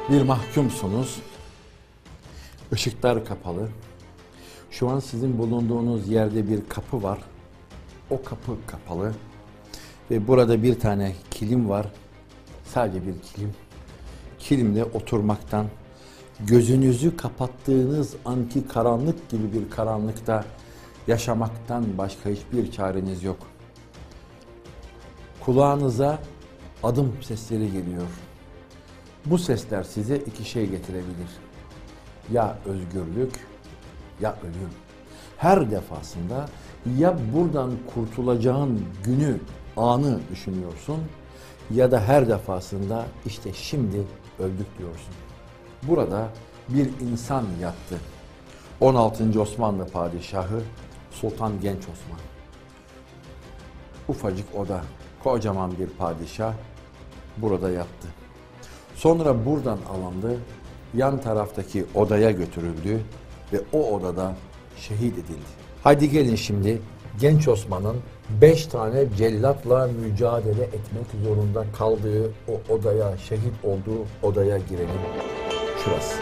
Bir mahkumsunuz. Işıklar kapalı. Şu an sizin bulunduğunuz yerde bir kapı var. O kapı kapalı. Ve burada bir tane kilim var. Sadece bir kilim. Kilimde oturmaktan, gözünüzü kapattığınız anki karanlık gibi bir karanlıkta yaşamaktan başka hiçbir çareniz yok. Kulağınıza adım sesleri geliyor. Bu sesler size iki şey getirebilir. Ya özgürlük ya ölüm. Her defasında ya buradan kurtulacağın günü, anı düşünüyorsun ya da her defasında işte şimdi öldük diyorsun. Burada bir insan yattı. 16. Osmanlı Padişahı Sultan Genç Osman. Ufacık oda, kocaman bir padişah burada yattı. Sonra buradan alındı, yan taraftaki odaya götürüldü ve o odada şehit edildi. Hadi gelin şimdi Genç Osman'ın 5 tane cellatla mücadele etmek zorunda kaldığı o odaya, şehit olduğu odaya girelim. Şurası.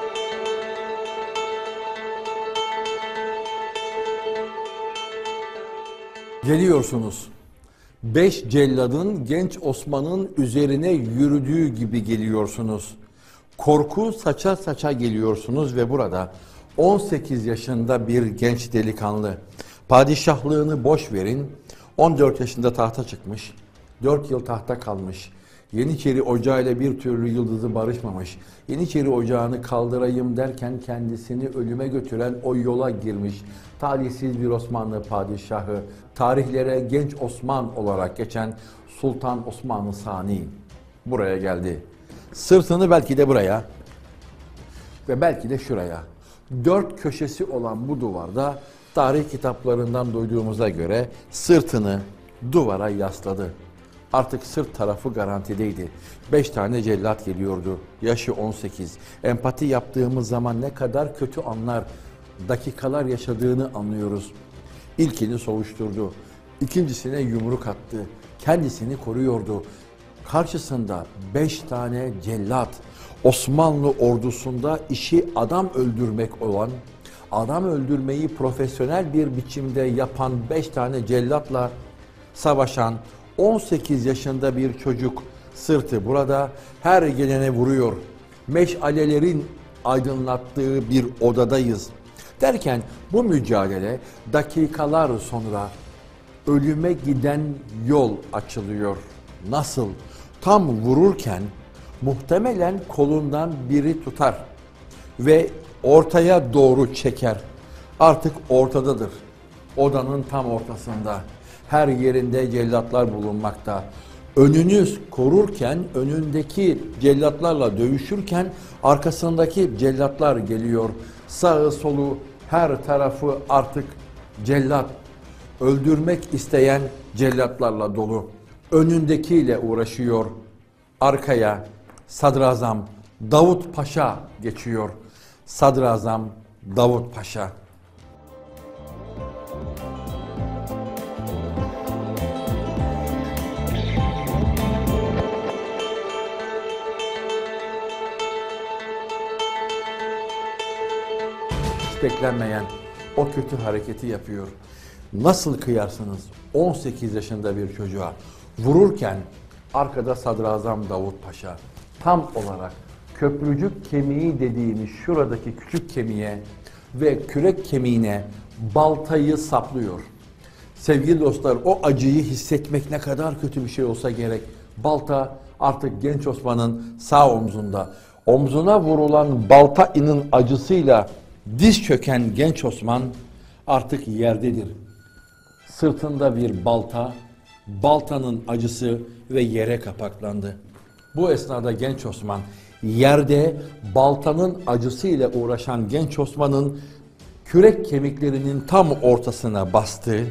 Geliyorsunuz. 5 celladın Genç Osman'ın üzerine yürüdüğü gibi geliyorsunuz. Korku saça saça geliyorsunuz ve burada 18 yaşında bir genç delikanlı. Padişahlığını boş verin. 14 yaşında tahta çıkmış. 4 yıl tahta kalmış. Yeniçeri Ocağı'yla bir türlü yıldızı barışmamış. Yeniçeri Ocağı'nı kaldırayım derken kendisini ölüme götüren o yola girmiş. Talihsiz bir Osmanlı padişahı. Tarihlere Genç Osman olarak geçen Sultan Osman-ı Sani buraya geldi. Sırtını belki de buraya ve belki de şuraya. 4 köşesi olan bu duvarda tarih kitaplarından duyduğumuza göre sırtını duvara yasladı. Artık sırt tarafı garantideydi. 5 tane cellat geliyordu. Yaşı 18. Empati yaptığımız zaman ne kadar kötü anlar, dakikalar yaşadığını anlıyoruz. İlkini savuşturdu. İkincisine yumruk attı. Kendisini koruyordu. Karşısında 5 tane cellat. Osmanlı ordusunda işi adam öldürmek olan, adam öldürmeyi profesyonel bir biçimde yapan 5 tane cellatla savaşan 18 yaşında bir çocuk, sırtı burada, her gelene vuruyor. Meşalelerin aydınlattığı bir odadayız. Derken bu mücadele dakikalar sonra ölüme giden yol açılıyor. Nasıl? Tam vururken muhtemelen kolundan biri tutar ve ortaya doğru çeker. Artık ortadadır. Odanın tam ortasında. Her yerinde cellatlar bulunmakta. Önünüz korurken, önündeki cellatlarla dövüşürken arkasındaki cellatlar geliyor. Sağı solu her tarafı artık cellat. Öldürmek isteyen cellatlarla dolu. Önündekiyle uğraşıyor. Arkaya Sadrazam Davut Paşa geçiyor. Sadrazam Davut Paşa. Hiç beklenmeyen o kötü hareketi yapıyor. Nasıl kıyarsınız 18 yaşında bir çocuğa? Vururken arkada Sadrazam Davut Paşa tam olarak köprücük kemiği dediğimiz şuradaki küçük kemiğe ve kürek kemiğine baltayı saplıyor. Sevgili dostlar, o acıyı hissetmek ne kadar kötü bir şey olsa gerek. Balta artık Genç Osman'ın sağ omzunda. Omzuna vurulan baltanın acısıyla diz çöken Genç Osman artık yerdedir. Sırtında bir balta, baltanın acısı ve yere kapaklandı. Bu esnada Genç Osman yerde baltanın acısıyla uğraşan Genç Osman'ın kürek kemiklerinin tam ortasına bastı.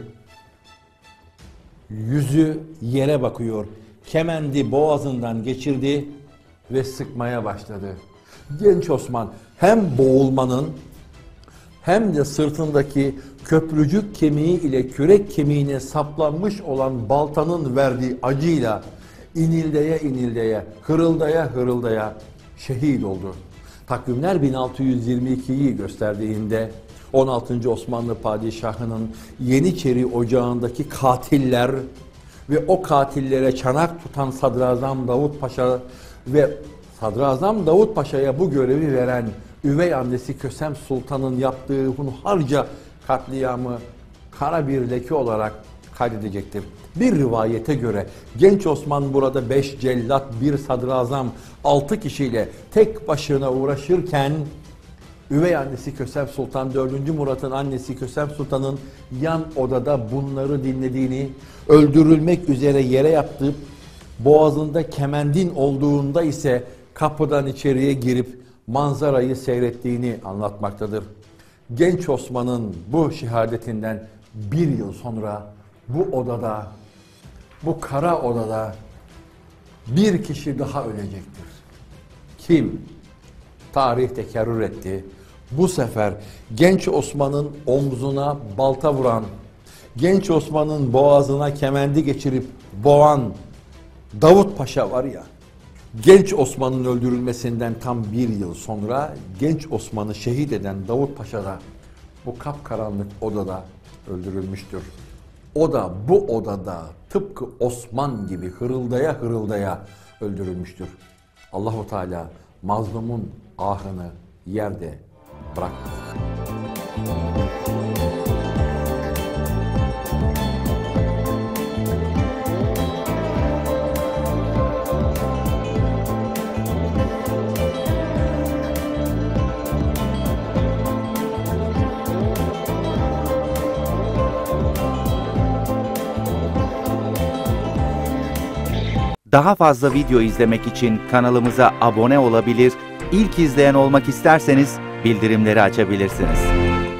Yüzü yere bakıyor. Kemendi boğazından geçirdi ve sıkmaya başladı. Genç Osman hem boğulmanın hem de sırtındaki köprücük kemiği ile kürek kemiğine saplanmış olan baltanın verdiği acıyla inildeye inildeye, hırıldaya hırıldaya şehit oldu. Takvimler 1622'yi gösterdiğinde 16. Osmanlı padişahının Yeniçeri Ocağı'ndaki katiller ve o katillere çanak tutan Sadrazam Davut Paşa ve Sadrazam Davut Paşa'ya bu görevi veren üvey annesi Kösem Sultan'ın yaptığı hunharca katliamı kara bir leke olarak kaydedecektir. Bir rivayete göre genç Osman burada 5 cellat, bir sadrazam, 6 kişiyle tek başına uğraşırken üvey annesi Kösem Sultan, 4. Murat'ın annesi Kösem Sultan'ın yan odada bunları dinlediğini, öldürülmek üzere yere yatıp boğazında kemendin olduğunda ise kapıdan içeriye girip manzarayı seyrettiğini anlatmaktadır. Genç Osman'ın bu şehadetinden bir yıl sonra bu odada, bu kara odada bir kişi daha ölecektir. Kim? Tarih tekerrür etti. Bu sefer genç Osman'ın omzuna balta vuran, genç Osman'ın boğazına kemendi geçirip boğan Davut Paşa var ya, genç Osman'ın öldürülmesinden tam bir yıl sonra genç Osman'ı şehit eden Davut Paşa da bu kapkaranlık odada öldürülmüştür. O da bu odada tıpkı Osman gibi hırıldaya hırıldaya öldürülmüştür. Allahu Teala mazlumun ahını yerde bırakmaz. Daha fazla video izlemek için kanalımıza abone olabilir, ilk izleyen olmak isterseniz bildirimleri açabilirsiniz.